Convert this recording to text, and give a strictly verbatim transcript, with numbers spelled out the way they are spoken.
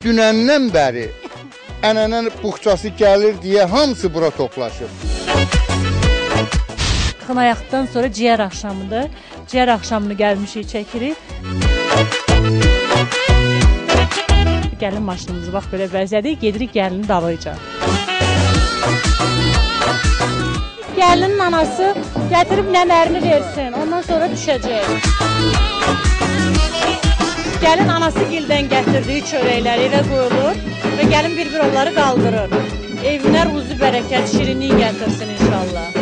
Dünəndən bəri ənənə buxçası gəlir deyə hamısı bura toplaşıb. Xınayaqdan sonra ciyər axşamıdır. Ciyər axşamını gəlmişik, çəkirik. Gəlin maşınımızı bax belə vəziyyədik, gedirik gəlinin dalıca. Gəlinin anası gətirib nəmərini versin, ondan sonra düşəcək. Gəlin anası gildən gətirdiyi çörəkləri evə qoyulur və gəlin bir-bir onları qaldırır. Evinə ruzi bərəkət, şirinlik gətirsin inşallah.